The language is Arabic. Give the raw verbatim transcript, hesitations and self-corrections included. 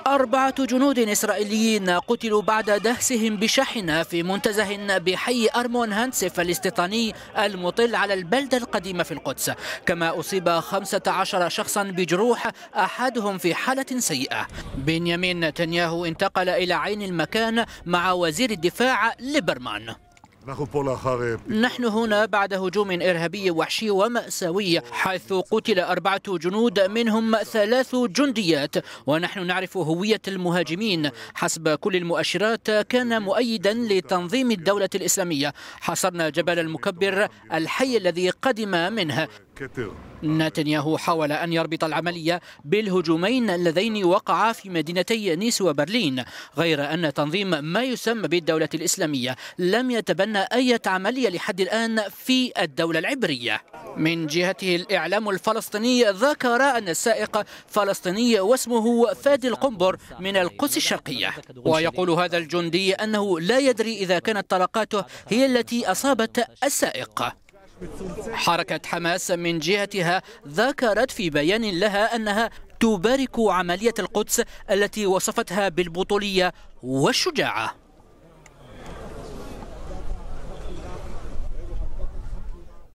أربعة جنود إسرائيليين قتلوا بعد دهسهم بشاحنة في منتزه بحي أرمون هانسف الاستيطاني المطل على البلدة القديمة في القدس، كما أصيب خمسة عشر شخصا بجروح أحدهم في حالة سيئة. بنيامين نتنياهو انتقل إلى عين المكان مع وزير الدفاع ليبرمان. نحن هنا بعد هجوم إرهابي وحشي ومأساوي حيث قتل أربعة جنود منهم ثلاث جنديات، ونحن نعرف هوية المهاجمين. حسب كل المؤشرات كان مؤيدا لتنظيم الدولة الإسلامية. حصرنا جبل المكبر الحي الذي قدم منه. نتنياهو حاول أن يربط العملية بالهجومين اللذين وقعا في مدينتي نيس وبرلين، غير أن تنظيم ما يسمى بالدولة الإسلامية لم يتبنى أي عملية لحد الآن في الدولة العبرية. من جهته الإعلام الفلسطيني ذكر أن السائق فلسطيني واسمه فادي القنبر من القدس الشرقية، ويقول هذا الجندي أنه لا يدري إذا كانت طلقاته هي التي أصابت السائق. حركة حماس من جهتها ذكرت في بيان لها أنها تبارك عملية القدس التي وصفتها بالبطولية والشجاعة.